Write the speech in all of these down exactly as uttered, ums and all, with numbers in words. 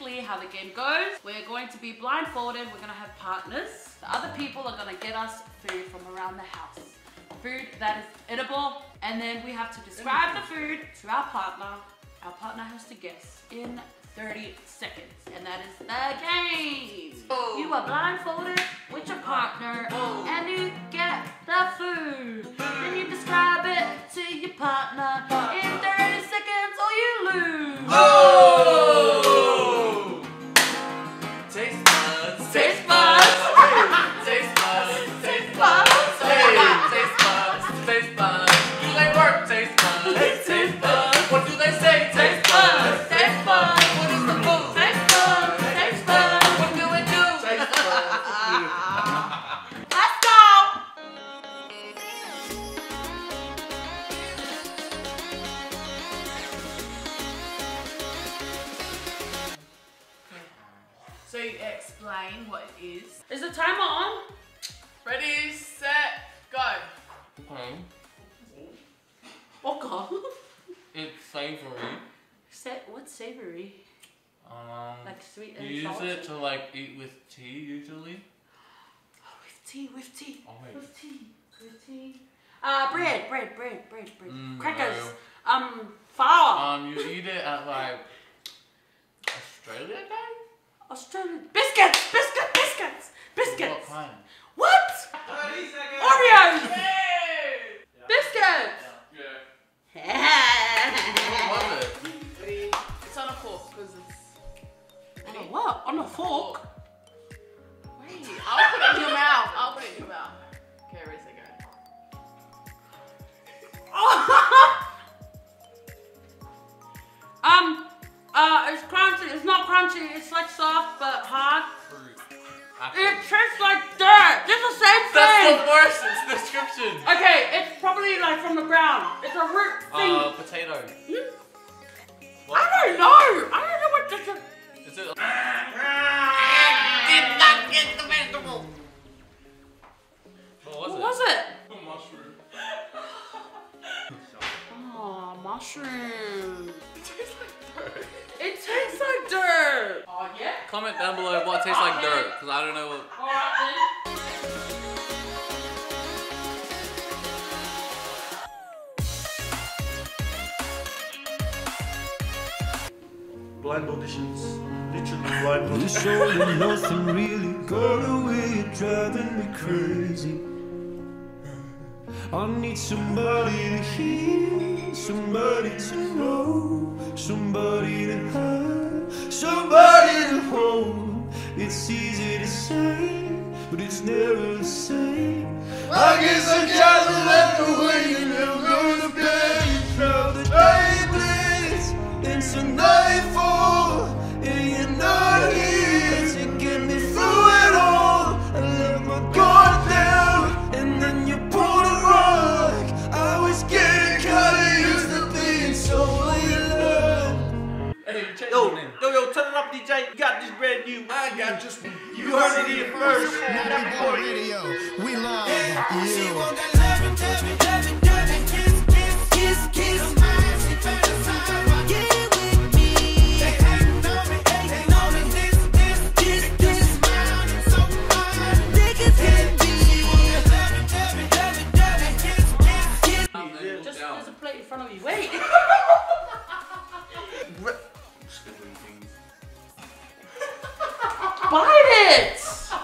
basically how the game goes. We're going to be blindfolded. We're gonna have partners. The other people are gonna get us food from around the house. Food that is edible, and then we have to describe the food to our partner. Our partner has to guess in thirty seconds, and that is the game. Oh. You are blindfolded with your partner, oh. and you get the food. Then you describe it to your partner in thirty seconds, or you lose. Oh! Taste buds, taste buds, taste buds, taste buds, taste buds, taste buds. Do they work? Taste buds, taste buds. What do they say? Taste buds, taste buds. What is the food? Taste buds, taste buds. What do we do? Taste buds. Let's go! So you explain what it is. Is the timer on? Ready, set, go. Okay. Okay. It's savory. Sa what's savory? Um, Like sweet and you use salty? it to like eat with tea usually. Oh, with tea, with tea, Oh, wait. with tea, with tea. Uh, bread, bread, bread, bread, bread. Mm, Crackers. no. Um, flour. Um, you eat it at like Australia Day? Australian biscuits, biscuit, biscuits, biscuits. What kind? What? thirty seconds. Oreos. Hey! Biscuits. What was it? Ready? It's on a fork because it's. On a what? On a fork? Wait, I'll put it in your mouth. I'll put it in your mouth. Okay, ready, set, go. um, uh, it's crunchy. It's not crunchy. It's like soft but hard. Fruit. It tastes like dirt. It's the same thing. That's the worst description. Okay, it's probably like from the ground. It's a root thing. Uh, potato. Hmm? What? I don't know. I don't know what this is. Is it? Did not get the vegetable. What was What it? was it? A mushroom. Oh, mushroom. It tastes like dirt. It tastes like dirt. Oh, yeah? Comment down below what tastes like dirt, because I don't know what. Alright then. Blind auditions. Literally blind You auditions. showed me nothing really, girl, the way you're driving me crazy. I need somebody to hear, somebody to know, somebody to have, somebody to hold. It's easy to say, but it's never the same. I guess I gotta let the way you never gonna pay. Now the day bleeds into nightfall, and you're not here to get me through it all. I let my guard down, and then you pulled a rug. I was getting kinda used to being so alone. Hey, yo, yo, yo, turn it up, D J. You got this brand new. I got just. You heard it here first. Radio, we love She you. want that loving, loving, loving, loving, kiss, kiss, kiss, kiss. She better sign, get with me. They hating on me, they know me. This, this, this, this, mine, it's so mine. Niggas hit me. She want that loving, loving, loving, loving, kiss, kiss, kiss. Just there's a plate in front of you. Wait. Bite it.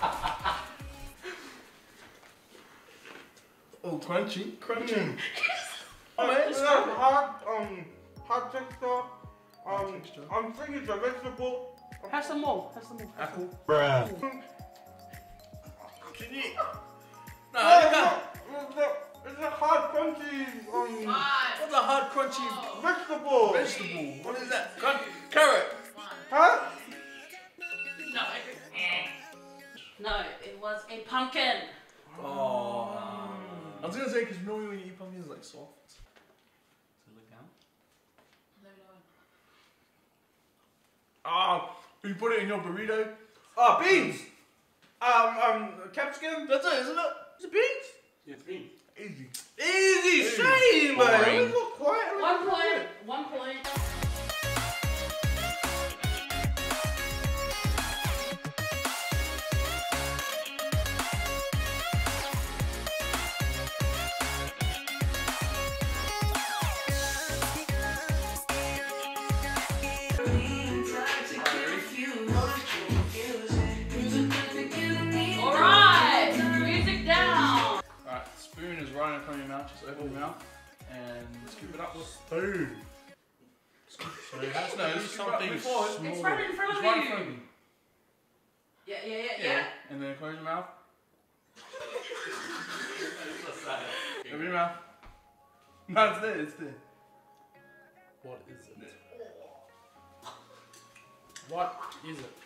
Oh, crunchy, crunchy. Oh, man, it's like hard, um, hard texture. Um, I'm thinking it's a vegetable. Have some more. Have some more. Apple. Bruh. Can you? No, No, I it's got. not. It's not. It's a hard, crunchy. Um, Five. what's a hard, crunchy vegetable? Vegetable. What is that? Car carrot. Huh? No. No, it was a pumpkin. Oh. I was gonna say because normally when you eat pumpkin, it's like soft. Does it look down? Ah, you put it in your burrito. Ah, beans. Um, um, capsicum. That's it, isn't it? Is it beans? Yeah, it's green. Easy. Easy, shame, man. Boring. It's not quiet. One point. One point. open your mouth and scoop it up with spoon. So it has to be something small. It's right in front of It's right in you. front of me. Yeah, yeah, yeah, Yeah. yeah. And then close your mouth. Open your mouth. No, it's there, it's there. What is it? What is it?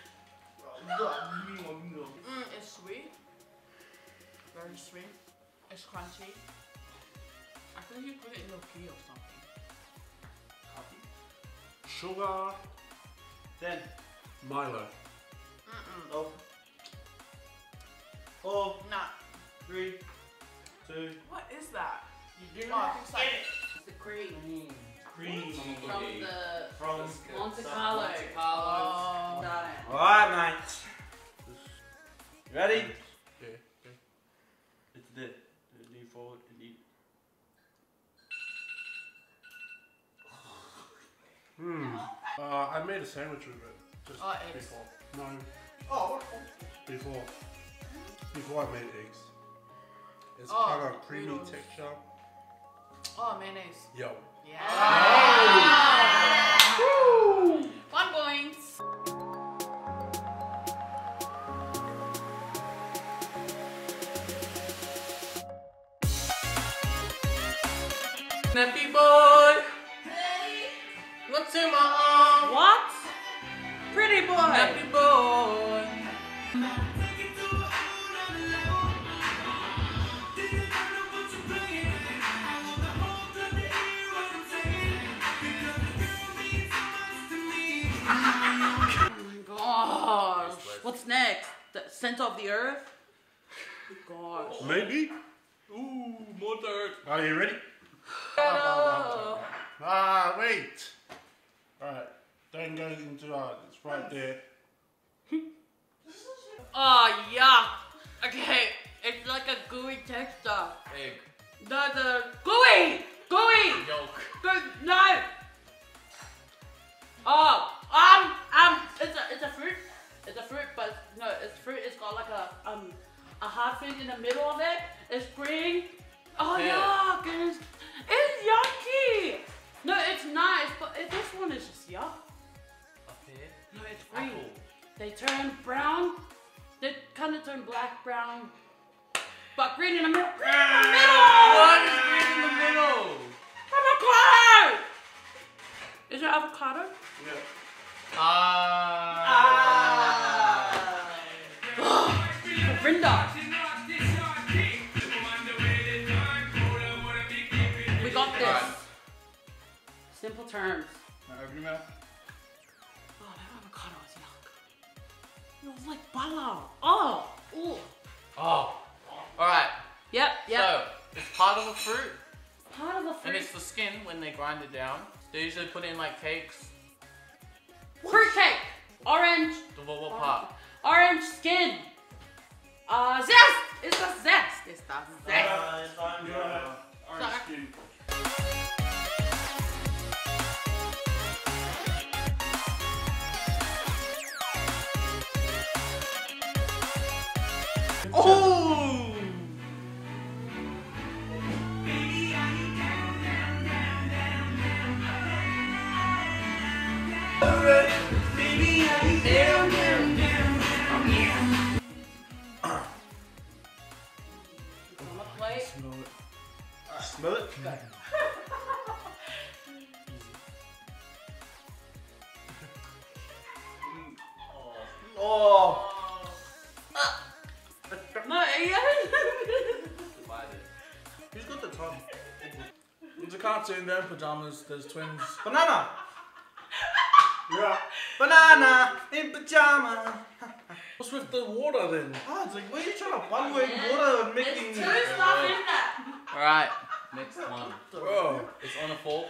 Mm, it's sweet. Very sweet. It's crunchy. I think you put it in your tea or something. Sugar. Ten. Milo. Mm-mm. Oh. Four. Nah. Three. Two. What is that? You do Oh, it's like it's the cream Cream. from the From Monte Carlo. Monte Carlo. Oh, got it. Alright, mate. You ready? Okay. Okay. It's this. Lean forward and eat. Hmm. Uh, I made a sandwich with it just Oh, eggs. before. No, Oh, before. Before I made eggs. It's Oh, kind of creamy noodles. texture. Oh, mayonnaise. Yo. Yeah. One point. Nappy boy. What's in my arm? What? Pretty boy. Nappy boy. Gosh. What's next? The center of the earth? Gosh. Maybe? Ooh, more dirt. Are you ready? Oh. Ah, wait. Alright. Don't go into uh, it's right there. Oh, yuck. Okay, it's like a gooey texture. Egg. The, the, gooey! Gooey! Yolk. Go- no! Oh, um, um, it's a, it's a fruit. It's a fruit, but no, it's fruit. It's got like a, um, a hard thing in the middle of it. It's green. Oh, Pear. yuck. It's, it's yucky. No, it's nice, but it, this one is just yuck. A pear. No, it's green. Apple. They turn brown. They kind of turn black, brown, but green in the middle. Green in the middle! What is green in the middle? Avocado! Is there avocado? Yeah. Ah. Ah. Rinda. We got this. Alright. Simple terms. Now open your mouth. Oh, that avocado is yuck. It was like butter. Oh. Ooh. Oh. Alright. Yep. Yep. So, it's part of a fruit. Part of the And fruit. it's the skin when they grind it down. They usually put it in like cakes. Fruit cake. Orange. The what, what part? Orange skin. Uh, zest. It's a zest. It's the zest. Uh, it's on your orange Sorry. skin. Oh. On the plate. Smell it. Smell it? Oh. No, yeah. Who's got the tongue? It's a cartoon, they're in pajamas, there's twins. Banana. Yeah. Banana in pajama. What's with the water then? Ah, it's like, what are you trying to bundle water and making? There's two stuff in that. Alright. Next one. Oh. It's on a fork.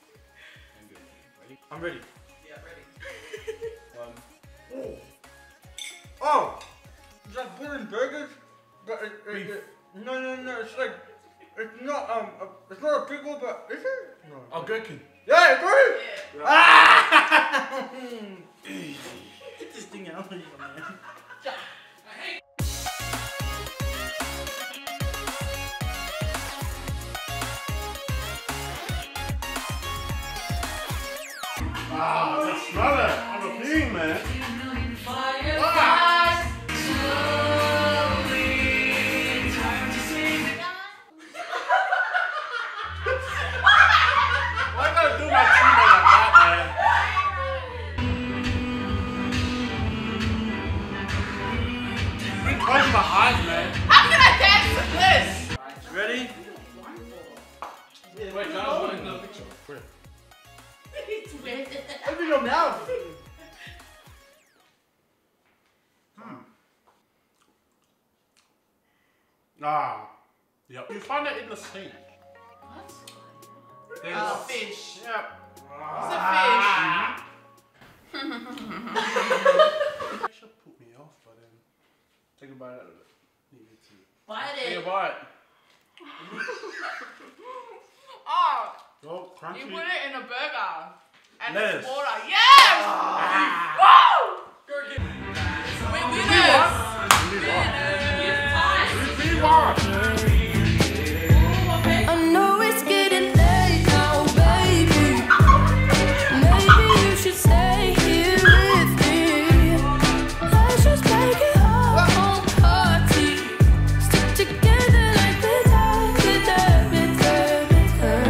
I'm ready. Yeah, ready. Oh. Oh. It's like putting burgers. But it, it, it, no, no, no. It's like it's not um. A, it's not a pickle, but is it? No. Oh, gherkin. Yeah, it's right. Yeah. Ah! Get this thing out of here, man. Ah, I smell it. I'm a king, man. Why you gotta do my teammate like that, man? Been closing my eyes, man. How can I dance with this? Ready? Wait, John was wanting the picture. Open your mouth. Hmm. Ah. Yep. You find it in the sink. What? There's Oh, fish. Yep. It's a fish. It should put me off, but then take a bite out of it. Needed to. Bite Take a it. bite. Oh, Oh, crunchy. you put it in a burger. And Lettuce. it's water. Yes! Woo! We winners! I know it's getting late now, baby. Maybe you should stay here with me. Let's just make it our own party. Stick together like this, with her, with her, with her.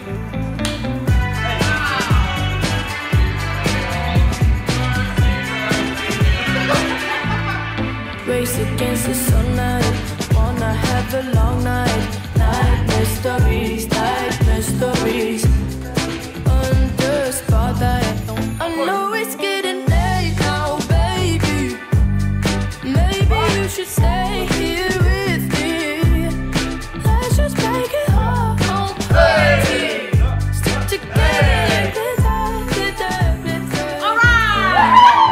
Race against the sunlight. Wanna have a long night. Nightmare stories, nightmare stories. Under spotlight. I know it's getting late now, baby. Maybe you should stay here with me. Let's just make it our own party. Stick together with her, with her, with her. All right!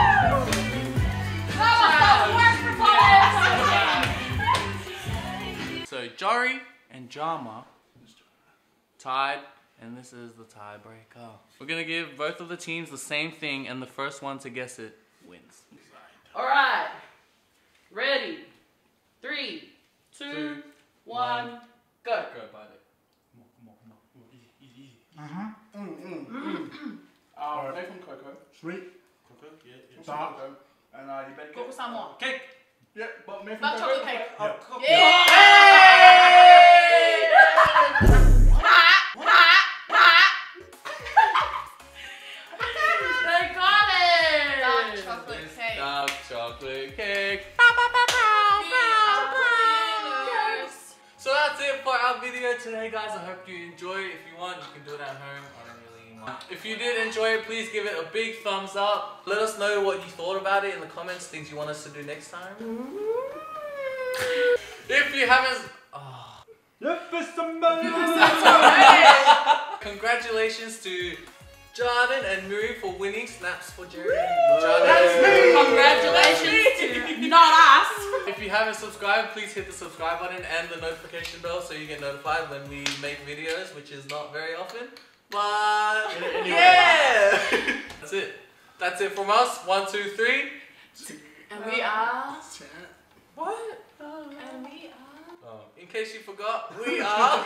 That was the worst performance! So Jory and Jama tied, and this is the tiebreaker. We're gonna give both of the teams the same thing, and the first one to guess it wins. All right. Ready? Three, two, Two, one, one. go. Go bite it. Come on, come on, come on. Easy, easy, easy. Mm, mm, mm. Uh, make from cocoa. Sweet. Cocoa, yeah, yeah. Dark. And uh, you better Go for some more. Cake. Yeah, but made from Not cocoa. chocolate cake. Yeah. Yeah! They got it! Dark chocolate cake. Dark chocolate cake. So that's it for our video today, guys. I hope you enjoyed. If you want, you can do it at home. I don't really mind. If you did enjoy it, please give it a big thumbs up. Let us know what you thought about it in the comments, things you want us to do next time. If you haven't... Oh. If it's somebody. Congratulations to Jordan and Miri for winning. Snaps for Jerry and That's me. Jordan. Congratulations to not us. If you haven't subscribed, please hit the subscribe button and the notification bell so you get notified when we make videos, which is not very often. But Anyway. yeah, that's it. That's it from us. One, two, three. And we are... What? And we are... Oh, in case you forgot, we are.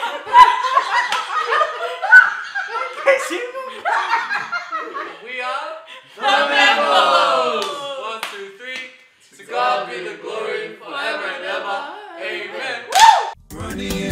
We are The MeMo's. One, two, three. To God be the glory forever and ever. Amen. Running